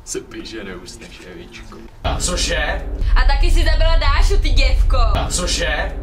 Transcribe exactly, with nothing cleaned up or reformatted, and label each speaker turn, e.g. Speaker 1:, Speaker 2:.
Speaker 1: Se píše neusneš, Evičko.
Speaker 2: A cože?
Speaker 3: A taky si zabila Dášu, ty děvko.
Speaker 2: A cože?